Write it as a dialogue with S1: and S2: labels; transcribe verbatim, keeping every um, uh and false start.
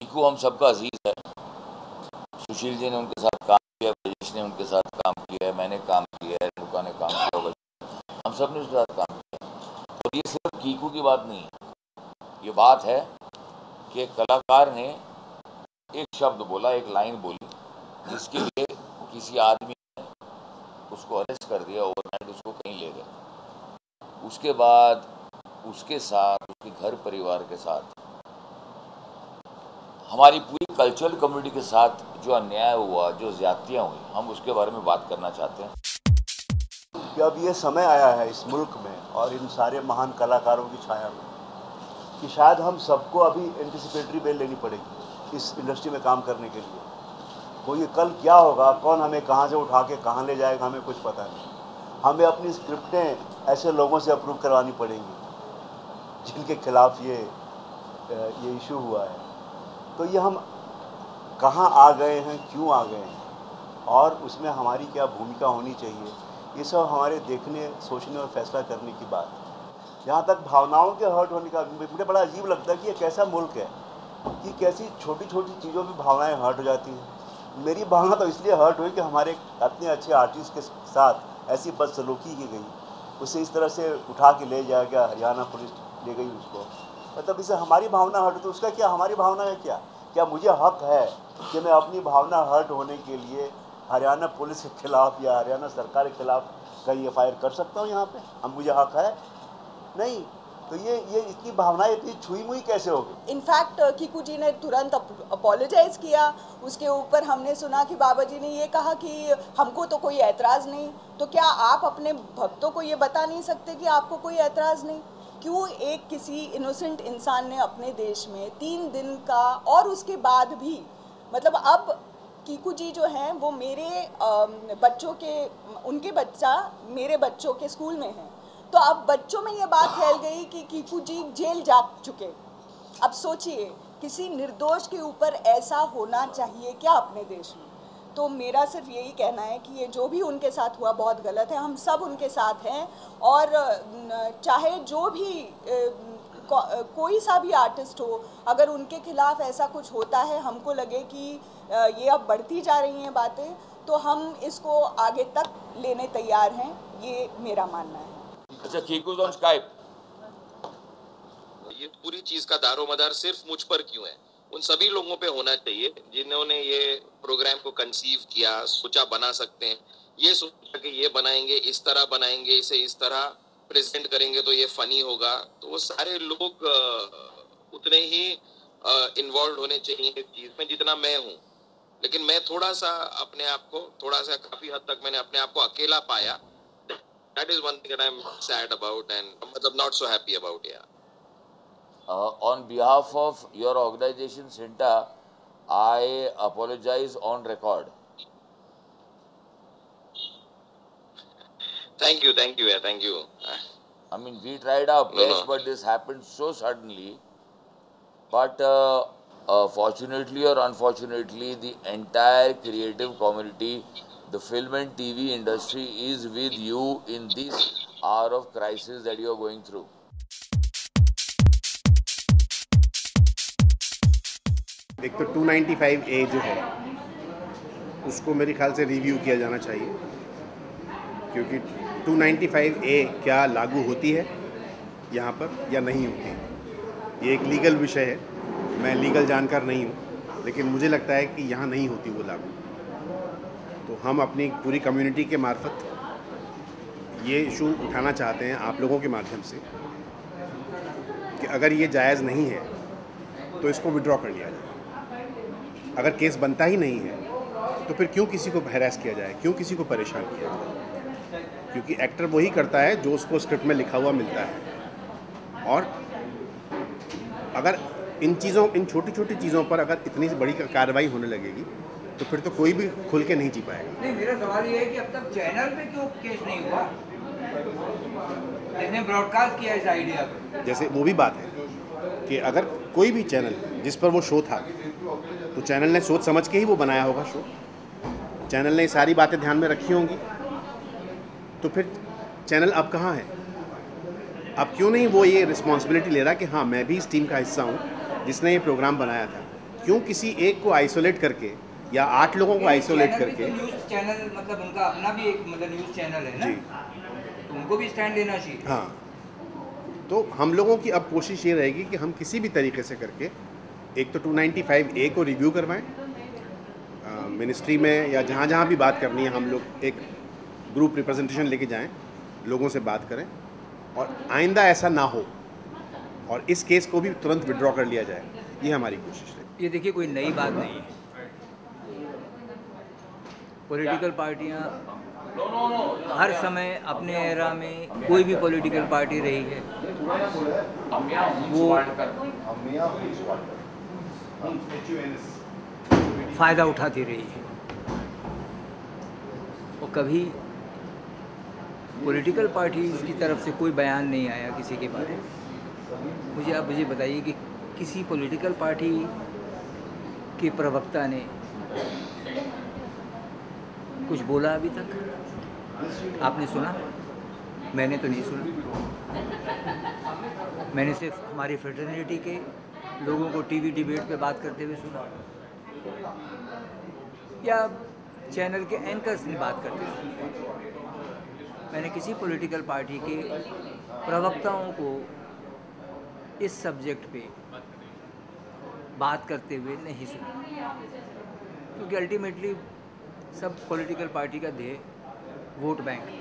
S1: कीकू हम सबका अजीज है। सुशील जी ने उनके साथ काम किया, ब्रजेश ने उनके साथ काम किया है, मैंने काम किया है, रेणुका ने काम किया होगा, हम सब ने उसके साथ काम किया। और ये सिर्फ कीकू की बात नहीं है, ये बात है कि कलाकार ने एक शब्द बोला, एक लाइन बोली, जिसके लिए किसी आदमी ने उसको अरेस्ट कर दिया, ओवरनाइट उसको कहीं ले गए। उसके बाद उसके साथ, उसके घर परिवार के साथ, हमारी पूरी कल्चरल कम्युनिटी के साथ जो अन्याय हुआ, जो ज्यादतियाँ हुई, हम उसके बारे में बात करना चाहते हैं।
S2: कि अब ये समय आया है इस मुल्क में और इन सारे महान कलाकारों की छाया में कि शायद हम सबको अभी एंटिसिपेटरी बेल लेनी पड़ेगी इस इंडस्ट्री में काम करने के लिए। कोई कल क्या होगा, कौन हमें कहाँ से उठा के कहाँ ले जाएगा, हमें कुछ पता नहीं। हमें अपनी स्क्रिप्टें ऐसे लोगों से अप्रूव करवानी पड़ेंगी जिनके खिलाफ ये ये इशू हुआ है। तो ये हम कहाँ आ गए हैं, क्यों आ गए हैं और उसमें हमारी क्या भूमिका होनी चाहिए, ये सब हमारे देखने, सोचने और फैसला करने की बात है। यहाँ तक भावनाओं के हर्ट होने का मुझे बड़ा अजीब लगता है कि ये कैसा मुल्क है कि कैसी छोटी छोटी चीज़ों में भावनाएं हर्ट हो जाती हैं। मेरी भावना तो इसलिए हर्ट हुई कि हमारे इतने अच्छे आर्टिस्ट के साथ ऐसी बदसलूकी की गई, उसे इस तरह से उठा के ले जाया गया, हरियाणा पुलिस ले गई उसको। मतलब इससे हमारी भावना हर्ट, तो उसका क्या, हमारी भावना है क्या? क्या मुझे हक है कि मैं अपनी भावना हर्ट होने के लिए हरियाणा पुलिस के खिलाफ या हरियाणा सरकार के खिलाफ कहीं एफ आई आर कर सकता हूँ? यहाँ पे हम, मुझे हक है? नहीं। तो ये ये इतनी भावनाएं इतनी छुई मुई कैसे होगी?
S3: इनफैक्ट कीकू जी ने तुरंत अपोलोजाइज किया। उसके ऊपर हमने सुना कि बाबा जी ने ये कहा कि हमको तो कोई ऐतराज़ नहीं। तो क्या आप अपने भक्तों को ये बता नहीं सकते कि आपको कोई ऐतराज़ नहीं? क्यों एक किसी इनोसेंट इंसान ने अपने देश में तीन दिन का, और उसके बाद भी, मतलब अब कीकू जी जो हैं वो मेरे बच्चों के, उनके बच्चा मेरे बच्चों के स्कूल में हैं, तो अब बच्चों में ये बात फैल गई कि कीकू जी जेल जा चुके। अब सोचिए, किसी निर्दोष के ऊपर ऐसा होना चाहिए क्या अपने देश में? तो मेरा सिर्फ यही कहना है कि ये जो भी उनके साथ हुआ बहुत गलत है। हम सब उनके साथ हैं और चाहे जो भी को, कोई सा भी आर्टिस्ट हो, अगर उनके खिलाफ ऐसा कुछ होता है, हमको लगे कि ये अब बढ़ती जा रही हैं बातें, तो हम इसको आगे तक लेने तैयार हैं। ये मेरा मानना है।
S1: अच्छा, कीकू ऑन स्काइप।
S4: ये पूरी चीज का दारोमदार सिर्फ मुझ पर क्यों है? उन सभी लोगों पे होना चाहिए जिन्होंने ये प्रोग्राम को कंसीव किया, सोचा बना सकते हैं, ये सोचा कि ये बनाएंगे, इस तरह बनाएंगे, इसे इस तरह प्रेजेंट करेंगे तो ये फनी होगा। तो वो सारे लोग उतने ही इन्वॉल्व होने चाहिए इस चीज में जितना मैं हूँ। लेकिन मैं थोड़ा सा अपने आप को, थोड़ा सा काफी हद तक मैंने अपने आप को अकेला पाया। That is one thing that I'm sad about and not so happy about. Yeah.
S1: Uh, on behalf of your organization, Sinta, I apologize on record.
S4: Thank you, thank you, yeah, thank you.
S1: I mean, we tried our best, no, no. but this happened so suddenly. But uh, uh, fortunately or unfortunately, the entire creative community, the film and T V industry is with you in this hour of crisis that you are going through.
S5: एक तो to ninety five ए जो है उसको मेरे ख्याल से review किया जाना चाहिए, क्योंकि टू नाइन्टी फाइव ए क्या लागू होती है यहाँ पर या नहीं होती। ये एक लीगल विषय है, मैं लीगल जानकार नहीं हूँ, लेकिन मुझे लगता है कि यहाँ नहीं होती वो लागू। तो हम अपनी पूरी कम्युनिटी के मार्फत ये इशू उठाना चाहते हैं आप लोगों के माध्यम से कि अगर ये जायज़ नहीं है तो इसको विड्रॉ कर लिया जाए। अगर केस बनता ही नहीं है तो फिर क्यों किसी को हैरेस किया जाए, क्यों किसी को परेशान किया जाए? क्योंकि एक्टर वही करता है जो उसको स्क्रिप्ट में लिखा हुआ मिलता है। और अगर इन चीज़ों, इन छोटी छोटी चीज़ों पर अगर इतनी बड़ी कार्रवाई होने लगेगी तो फिर तो कोई भी खुल के नहीं जी पाएगा।
S6: नहीं, मेरा सवाल ये है कि अब तक चैनल पे क्यों केस नहीं हुआ? जिसने ब्रॉडकास्ट किया इस आइडिया पे,
S5: जैसे वो भी बात है कि अगर कोई भी चैनल जिस पर वो शो था, तो चैनल ने सोच समझ के ही वो बनाया होगा शो, चैनल ने सारी बातें ध्यान में रखी होंगी, तो फिर चैनल अब कहाँ है? अब क्यों नहीं वो ये रिस्पॉन्सिबिलिटी ले रहा कि हाँ मैं भी इस टीम का हिस्सा हूँ जिसने ये प्रोग्राम बनाया था। क्यों किसी एक को आइसोलेट करके या आठ लोगों को आइसोलेट करके।
S6: तो न्यूज़ चैनल मतलब उनका अपना भी एक मतलब न्यूज़ चैनल है ना
S5: जी,
S6: तो उनको भी स्टैंड लेना चाहिए।
S5: हाँ, तो हम लोगों की अब कोशिश ये रहेगी कि हम किसी भी तरीके से करके एक तो टू नाइन्टी फाइव ए को रिव्यू करवाएं, मिनिस्ट्री में या जहाँ जहाँ भी बात करनी है हम लोग एक ग्रुप रिप्रेजेंटेशन लेके जाएं, लोगों से बात करें और आइंदा ऐसा ना हो और इस केस को भी तुरंत विड्रॉ कर लिया जाए, ये हमारी कोशिश है।
S6: ये देखिए कोई नई बात नहीं है, पॉलिटिकल पार्टियां हर समय अपने एरा में कोई भी पॉलिटिकल पार्टी रही है वो फ़ायदा उठाती रही है और कभी पॉलिटिकल पार्टीज़ की तरफ से कोई बयान नहीं आया किसी के बारे में। मुझे आप मुझे बताइए कि किसी पॉलिटिकल पार्टी के प्रवक्ता ने कुछ बोला अभी तक? आपने सुना? मैंने तो नहीं सुना। मैंने सिर्फ हमारी फ्रेटर्निटी के लोगों को टीवी डिबेट पे बात करते हुए सुना या चैनल के एंकर्स ने बात करते सुना। मैंने किसी पॉलिटिकल पार्टी के प्रवक्ताओं को इस सब्जेक्ट पे बात करते हुए नहीं सुना, क्योंकि अल्टीमेटली सब पॉलिटिकल पार्टी का ध्येय वोट बैंक